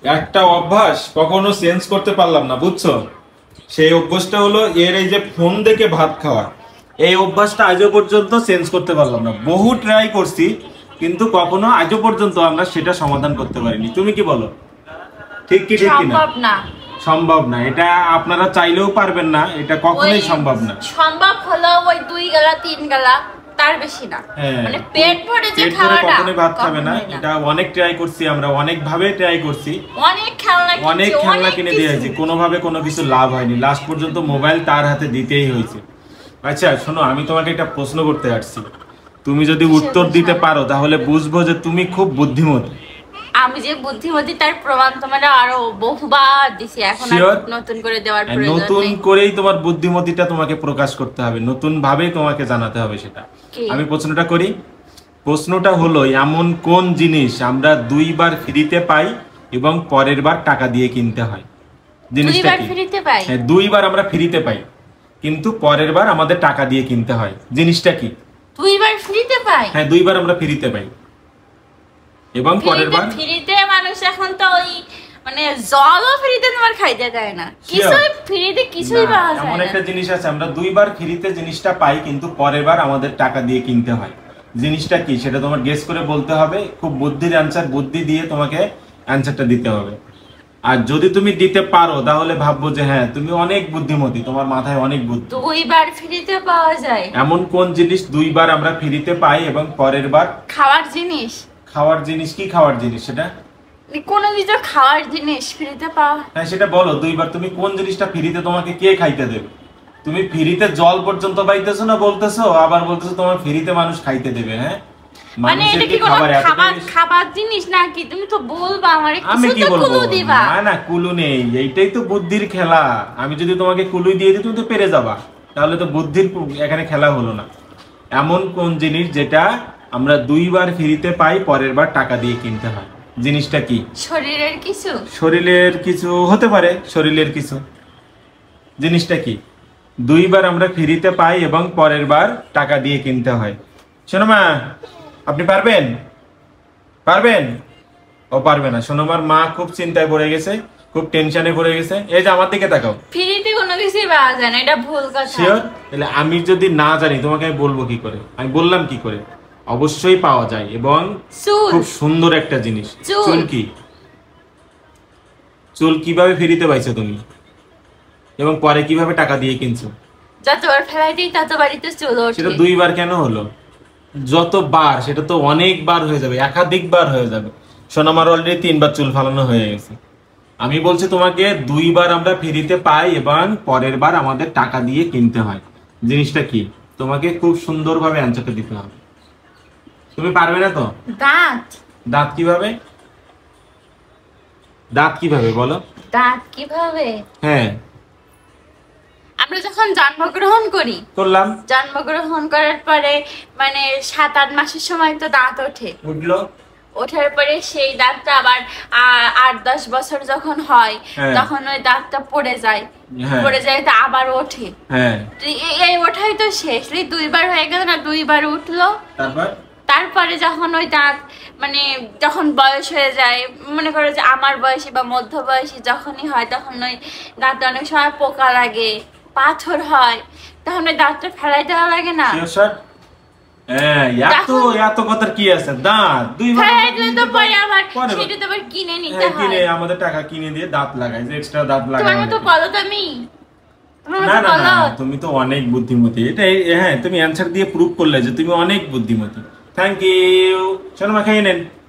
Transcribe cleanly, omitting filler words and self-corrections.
একটা অভ্যাস কখনো চেঞ্জ করতে পারলাম না, বুঝছো? সেই অভ্যাসটা হলো এর এই যে ফোন দেখে ভাত খাওয়া। এই অভ্যাসটা আজও পর্যন্ত চেঞ্জ করতে পারলাম না। বহু ট্রাই করছি, কিন্তু কখনো আজও পর্যন্ত আমরা সেটা সমাধান করতে পারিনি। তুমি কি বলো? ঠিক কি ঠিক কি না? সম্ভব না। এটা আপনারা চাইলেও পারবেন না, এটা কখনোই সম্ভব না। সম্ভব হলো ওই 2 গালা 3 গালা, তার বেশি না। মানে পেট ভরে যে খাওয়াটা কখনোই ভাত খাবে না। এটা অনেক ট্রাই করছি আমরা, অনেক ভাবে ট্রাই করছি, অনেক খেলনা কিনে দিয়েছি, কোনোভাবে কোনো কিছু লাভ হয়নি। লাস্ট পর্যন্ত মোবাইল তার হাতে দিতেই হয়েছে। আচ্ছা শোনো, আমি তোমাকে একটা প্রশ্ন করতে আসছি, তুমি যদি উত্তর দিতে পারো তাহলে বুঝবো যে তুমি খুব বুদ্ধিমতী। আমি যে বুদ্ধিমতী তার প্রমাণ তোমাকে আরো বহুবার দিছি, এখন আর নতুন করে দেওয়ার প্রয়োজন নেই। নতুন করেই তোমার বুদ্ধিমতিটা তোমাকে প্রকাশ করতে হবে, নতুন ভাবে তোমাকে জানাতে হবে সেটা। আমি প্রশ্নটা করি। প্রশ্নটা হলো, এমন কোন জিনিস আমরা 2 বার ফ্রিতে পাই এবং পরের বার টাকা দিয়ে কিনতে হয়? জিনিসটা কি? 2 বার আমরা ফ্রিতে পাই, কিন্তু পরের বার আমাদের টাকা দিয়ে কিনতে হয়। জিনিসটা কি? 2 বার ফ্রিতে পাই? হ্যাঁ, 2 বার আমরা ফ্রিতে পাই এবং পরের বার ফ্রিতে। মানুষ এখন তো ওই মানে জলও ফ্রিতে তোমার খাইতে দেয় না, কিছুই ফ্রিতে কিছুই পাওয়া যায় না। এমন একটা জিনিস আছে, আমরা 2 বার ফ্রিতে জিনিসটা পাই, কিন্তু পরের বার আমাদের টাকা দিয়ে কিনতে হয়। জিনিসটা কি সেটা তোমার গেস করে বলতে হবে। খুব বুদ্ধির অ্যানসার, বুদ্ধি দিয়ে তোমাকে অ্যানসারটা দিতে হবে। আর যদি তুমি দিতে পারো তাহলে ভাববো যে হ্যাঁ তুমি অনেক বুদ্ধিমতী, তোমার মাথায় অনেক বুদ্ধি। 2 বার ফ্রিতে পাওয়া যায় এমন কোন জিনিস 2 বার আমরা ফ্রিতে পাই এবং পরের বার? খাওয়ার জিনিস। খাওয়ার জিনিস? কি খাওয়ার জিনিস সেটা? কোন কিছু খাওয়ার জিনিস ফ্রিতে পাওয়া। হ্যাঁ সেটা বলো, 2 বার তুমি কোন জিনিসটা ফ্রিতে তোমাকে কে খাইতে দেবে? তুমি ফ্রিতে জল পর্যন্ত পাইতেছো না বলতেছো, আবার বলতেছো তোমার ফ্রিতে মানুষ খাইতে দেবে। হ্যাঁ মানে এটা কি কোনো খাবার জিনিস নাকি? তুমি তো বলবা আমারে, কিছু তো ক্লু দিবা। না কুলু নেই, এইটাই তো বুদ্ধির খেলা। আমি যদি তোমাকে কুলু দিয়ে দিই তুমি তো পেরে যাবা, তাহলে তো বুদ্ধির এখানে খেলা হলো না। এমন কোন জিনিস যেটা আমরা 2 বার ফ্রিতে পাই, পরের বার টাকা দিয়ে কিনতে হয়? জিনিসটা কি? শরীরের কিছু? শরীরের কিছু হতে পারে, শরীরের কিছু। জিনিসটা কি? 2 বার আমরা ফ্রিতে পাই এবং পরের বার টাকা দিয়ে কিনতে হয়। শোনো মা, আপনি পারবেন? পারবেন? ও পারবে না। সোনমার মা খুব চিন্তায় পড়ে গেছে, খুব টেনশনে পড়ে গেছে। এই যে আমার দিকে তাকাও। ফ্রিতে কোনো কিছু পাওয়া যায় না, এটা ভুল কথা। শিওর? তাহলে আমি যদি না জানি তোমাকে আমি বলবো কি করে? আমি বললাম কি করে? অবশ্যই পাওয়া যায়, এবং খুব সুন্দর একটা জিনিস। চুল। কি? চুল কিভাবে ফ্রিতে পাইছো তুমি, এবং পরে কিভাবে টাকা দিয়ে কিনছো? যতবার ফেলাই দিই ততবারই তো চুল ওঠে। সেটা 2 বার কেন হলো? যতবার, সেটা তো অনেকবার হয়ে যাবে, একাধিকবার হয়ে যাবে। সোনামার অলরেডি 3 বার চুল ফালানো হয়ে গেছে। আমি বলছি তোমাকে 2 বার আমরা ফ্রিতে পাই এবং পরের বার আমাদের টাকা দিয়ে কিনতে হয়। জিনিসটা কি? তোমাকে খুব সুন্দরভাবে অ্যানসারটা দিতে হবে। তুমি পারবে না তো? দাঁত। দাঁত কিভাবে? দাঁত কিভাবে বলো? দাঁত কিভাবে? হ্যাঁ, আমরা যখন জন্মগ্রহণ করি, করলাম, জন্মগ্রহণ করার পরে মানে 7-8 মাসের সময় তো দাঁত ওঠে। উঠলো, ওঠার পরে সেই দাঁতটা আবার 8-10 বছর যখন হয় তখন ওই দাঁতটা পড়ে যায়, পড়ে যায় তো আবার ওঠে। এই ওঠাই তো শেষ। 2 বার হয়ে গেল না, 2 বার উঠলো। তারপরে যখন ওই দাঁত মানে যখন বয়স হয়ে যায়, মনে করো যে আমার বয়সী বা মধ্য বয়সী যখনই হয়, তখন ওই দাঁতে অনেক সময় পোকা লাগে, পাথর হয়, তখন ওই দাঁতটা ফেলাই দেওয়া লাগে না? এত কথার কি আছে? দাঁত 2 বার সেটা তো আবার কিনে নিতে হয়। কিনে আমাদের টাকা কিনে দিয়ে দাঁত লাগাই, যে এক্সট্রা দাঁত লাগাই। তোমার মতো বলো তুমি। না, তুমি তো অনেক বুদ্ধিমতী। এটা হ্যাঁ, তুমি অ্যানসার দিয়ে প্রুভ করলে যে তুমি অনেক বুদ্ধিমতী। Thank you. চলো মা, খেয়ে নেন।